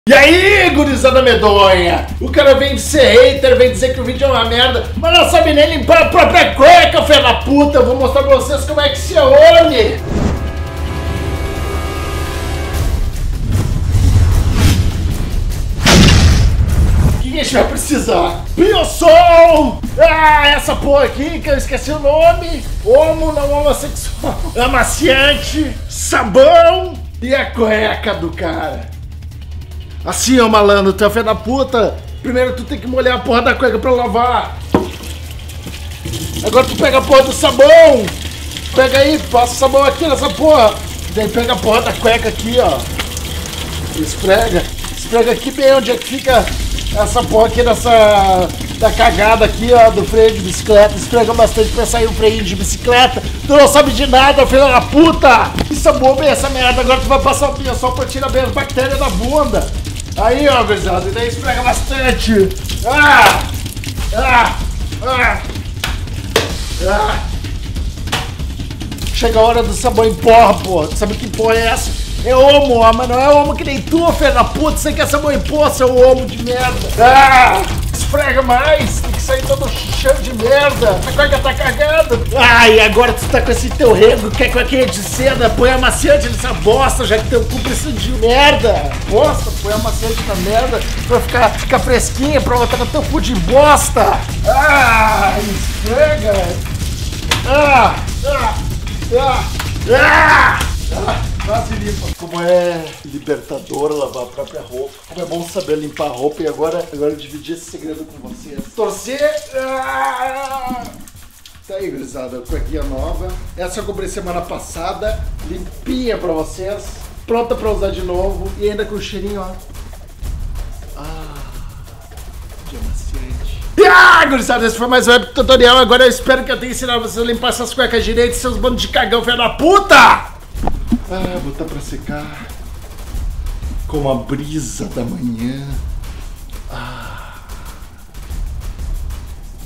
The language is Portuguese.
E aí, gurizada medonha? O cara vem de ser hater, vem dizer que o vídeo é uma merda, mas não sabe nem limpar a própria cueca, filho da puta. Eu vou mostrar pra vocês como é que se olhe. O que a gente vai precisar? Biosol! Ah, essa porra aqui que eu esqueci o nome. Homo não homossexual. Amaciante, sabão e a cueca do cara. Assim, ó, malandro, tu é filho da puta. Primeiro tu tem que molhar a porra da cueca pra lavar. Agora tu pega a porra do sabão. Pega aí, passa o sabão aqui nessa porra. Daí pega a porra da cueca aqui, ó. Esfrega. Esfrega aqui bem onde é que fica essa porra aqui nessa... da cagada aqui, ó, do freio de bicicleta. Esfrega bastante pra sair o freio de bicicleta. Tu não sabe de nada, filho da puta. Isso é bobo, essa merda. Agora tu vai passar o Biosol pra tirar bem as bactérias da bunda. Aí, ó, gurizada, e daí esfrega bastante. Chega a hora do sabão em porra, pô. Tu sabe que porra é essa? É homo, ó, mas não é homo que nem tu, filho da puta. Você quer sabão em porra, seu homo de merda. Esfrega mais, tem que sair todo cheio de merda. A cueca tá cagada. E agora tu tá com esse teu rego, que é cuequinha de seda. Põe amaciante nessa bosta, já que teu cu precisa de merda. Bosta, põe amaciante na merda pra ficar fresquinha, pra botar no teu cu de bosta. Esfrega. Quase limpa. Como é libertador lavar a própria roupa. Como é bom saber limpar a roupa. E agora eu dividi esse segredo com vocês. Torcer. Tá aí, gurizada. Cuequinha nova. Essa eu comprei semana passada. Limpinha pra vocês. Pronta pra usar de novo. E ainda com o cheirinho, ó. De amaciante. Gurizada, esse foi mais um web tutorial. Agora eu espero que eu tenha ensinado vocês a limpar essas cuecas direito, seus bandos de cagão, filho da puta! Botar pra secar com a brisa da manhã.